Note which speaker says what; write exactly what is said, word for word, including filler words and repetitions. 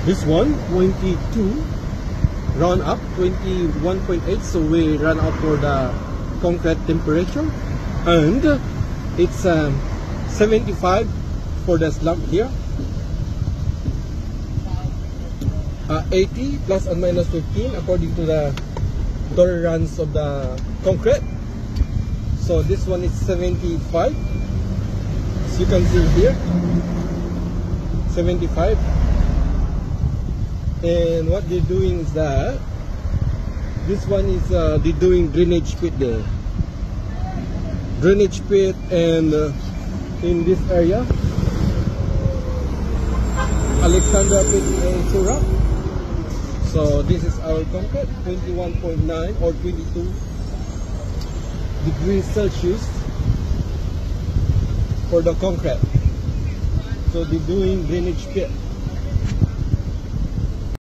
Speaker 1: This one, twenty-two, round up, twenty-one point eight, so we run up for the concrete temperature. And it's um, seventy-five for the slump here. Uh, eighty plus and minus fifteen according to the tolerance of the concrete. So this one is seventy-five, as you can see here, seventy-five. And what they're doing is that this one is uh, they're doing drainage pit there, drainage pit, and uh, in this area, Alexandra pit and Sura. So this is our concrete, twenty-one point nine or twenty-two degrees Celsius for the concrete. So they're doing drainage pit.